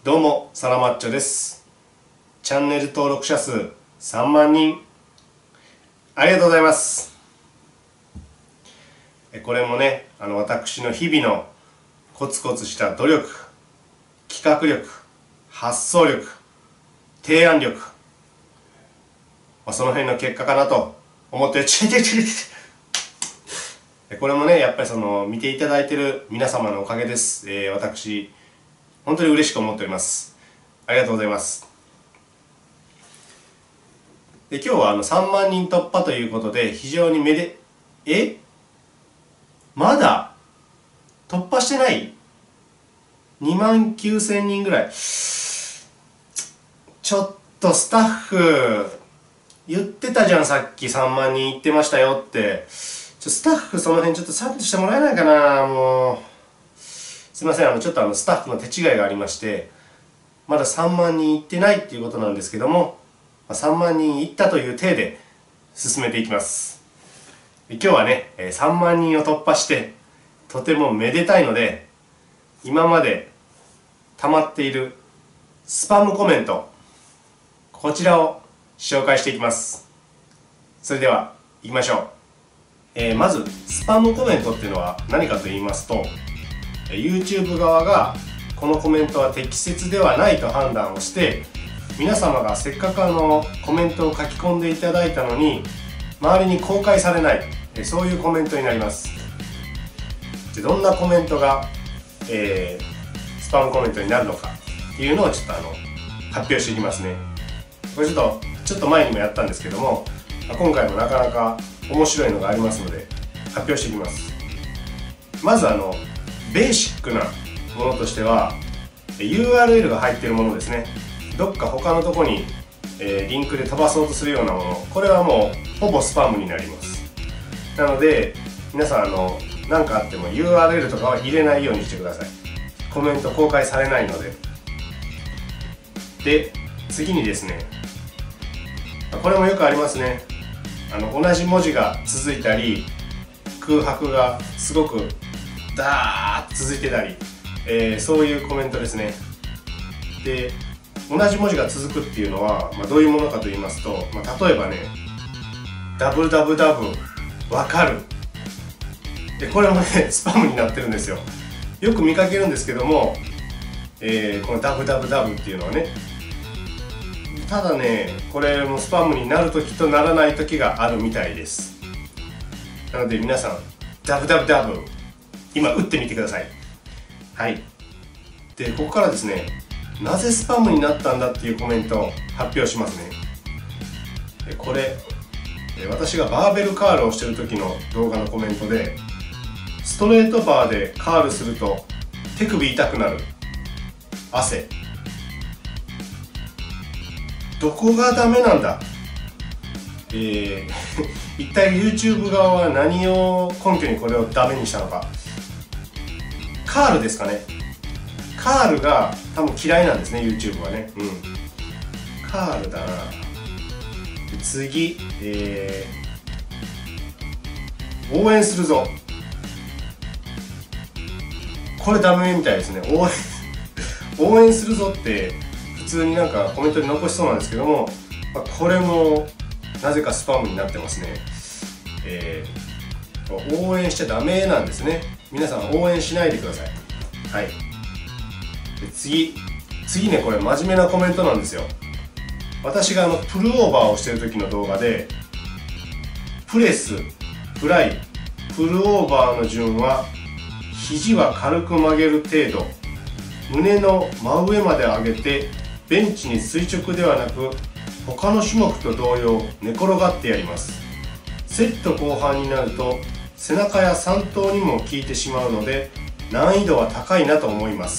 どうも、サラマッチョです。チャンネル登録者数3万人。ありがとうございます。これもね、私の日々のコツコツした努力、企画力、発想力、提案力、その辺の結果かなと思って、これもね、やっぱり見ていただいている皆様のおかげです。私、本当に嬉しく思っております。ありがとうございます。で、今日は3万人突破ということで、非常にまだ突破してない ?2 万9000人ぐらい。ちょっとスタッフ、言ってたじゃん、さっき3万人言ってましたよって。スタッフその辺ちょっとちゃんとしてもらえないかな、もう。すいません、ちょっとスタッフの手違いがありまして、まだ3万人いってないっていうことなんですけども、3万人いったという体で進めていきます。今日はね、3万人を突破して、とてもめでたいので、今まで溜まっているスパムコメント、こちらを紹介していきます。それでは、行きましょう。まず、スパムコメントっていうのは何かと言いますと、YouTube 側がこのコメントは適切ではないと判断をして、皆様がせっかくコメントを書き込んでいただいたのに周りに公開されない、そういうコメントになります。で、どんなコメントが、スパムコメントになるのかっていうのをちょっと発表していきますね。これちょっと前にもやったんですけども、今回もなかなか面白いのがありますので発表していきます。まずベーシックなものとしては URL が入っているものですね。どっか他のとこに、リンクで飛ばそうとするようなもの、これはもうほぼスパムになります。なので皆さん何かあっても URL とかは入れないようにしてください。コメント公開されないので。で、次にですね、これもよくありますね。同じ文字が続いたり、空白がすごくダーッと続いてたり、そういうコメントですね。で、同じ文字が続くっていうのは、どういうものかと言いますと、例えばね、ダブダブダブわかる。で、これもね、スパムになってるんですよ。よく見かけるんですけども、このダブダブダブっていうのはね、ただね、これもスパムになる時とならない時があるみたいです。なので皆さん、ダブダブダブ今打ってみてください。はい。で、ここからですね、なぜスパムになったんだっていうコメントを発表しますね。これ、私がバーベルカールをしてる時の動画のコメントで、ストレートバーでカールすると手首痛くなる。汗。どこがダメなんだ。一体 YouTube 側は何を根拠にこれをダメにしたのか。カールですかね。カールが多分嫌いなんですね、 YouTube はね。カールだな。次、応援するぞ。これダメみたいですね。応援するぞって普通になんかコメントに残しそうなんですけども、これもなぜかスパムになってますね。応援しちゃダメなんですね。皆さん応援しないでください。はい。で、次ね、これ真面目なコメントなんですよ。私がプルオーバーをしてる時の動画で、プレス、フライ、プルオーバーの順は肘は軽く曲げる程度、胸の真上まで上げてベンチに垂直ではなく他の種目と同様寝転がってやります。セット後半になると背中や三頭にも効いてしまうので難易度は高いなと思います。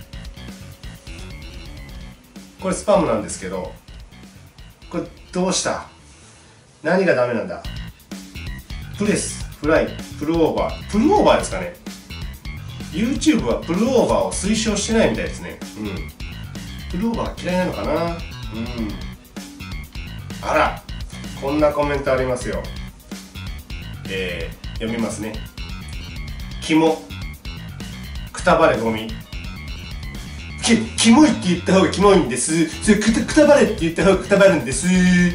これスパムなんですけど、これどうした？何がダメなんだ？プレス、フライ、プルオーバー。プルオーバーですかね。 YouTube はプルオーバーを推奨してないみたいですね。プルオーバー嫌いなのかな。あら、こんなコメントありますよ。読みますね。キモ、くたばれゴミ、 キモいって言った方がキモいんです。それくたばれって言った方がくたばるんです。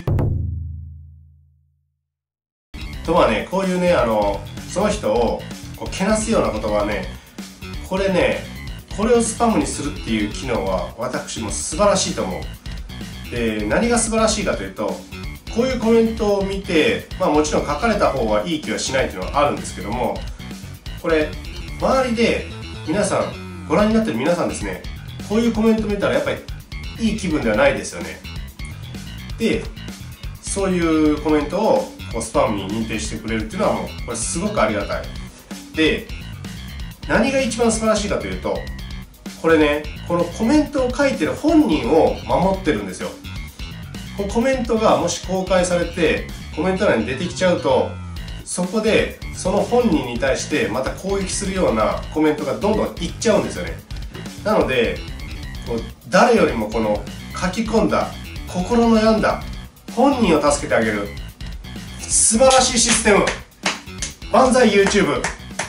とはね、こういうね、その人をこうけなすような言葉はね、これをスパムにするっていう機能は私も素晴らしいと思う。で、何が素晴らしいかというと、こういうコメントを見て、もちろん書かれた方はいい気はしないというのはあるんですけども、これ周りで皆さんご覧になってる皆さんですね、こういうコメント見たらやっぱりいい気分ではないですよね。で、そういうコメントをこうスパムに認定してくれるっていうのはもうこれすごくありがたい。で、何が一番素晴らしいかというと、これね、このコメントを書いてる本人を守ってるんですよ。このコメントがもし公開されてコメント欄に出てきちゃうと、そこでその本人に対してまた攻撃するようなコメントがどんどんいっちゃうんですよね。なので誰よりもこの書き込んだ心の病んだ本人を助けてあげる素晴らしいシステム。万歳 YouTube。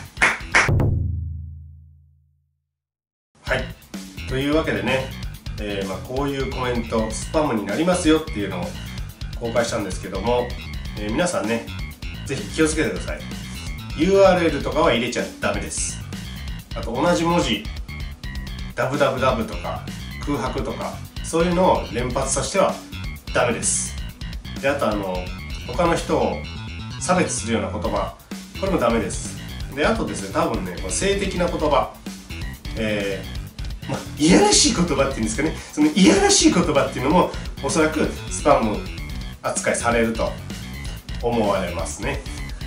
はい、というわけでね、こういうコメントスパムになりますよっていうのを公開したんですけども、皆さんね、ぜひ気をつけてください。 URL とかは入れちゃダメです。あと同じ文字www とか空白とかそういうのを連発させてはダメです。で、あと他の人を差別するような言葉、これもダメです。で、あとですね、多分ね、性的な言葉、いやらしい言葉っていうんですかね、そのいやらしい言葉っていうのもおそらくスパム扱いされると思われますね。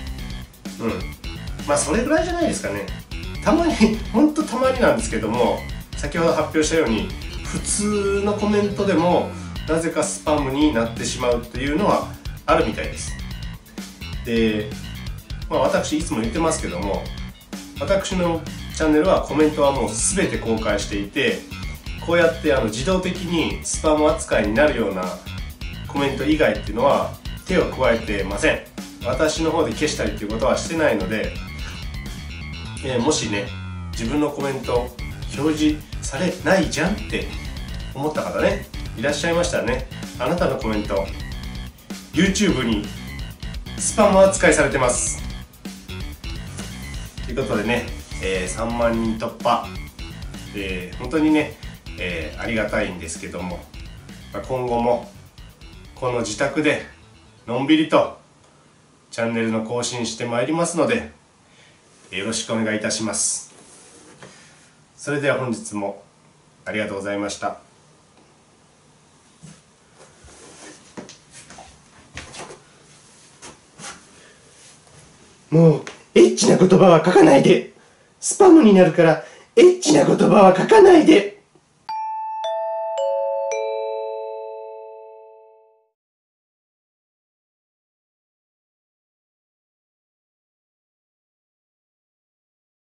それぐらいじゃないですかね。たまにほんとたまになんですけども、先ほど発表したように普通のコメントでもなぜかスパムになってしまうというのはあるみたいです。で、私いつも言ってますけども、私のチャンネルはコメントはもう全て公開していて、こうやって自動的にスパム扱いになるようなコメント以外っていうのは手を加えてません。私の方で消したりっていうことはしてないので、もしね、自分のコメント表示されないじゃんって思った方ね、いらっしゃいましたらね、あなたのコメント YouTube にスパム扱いされてます。ということでね、3万人突破、本当にね、ありがたいんですけども、今後もこの自宅でのんびりとチャンネルの更新してまいりますので、よろしくお願いいたします。それでは本日もありがとうございました。もうエッチな言葉は書かないで。スパムになるからエッチな言葉は書かないで。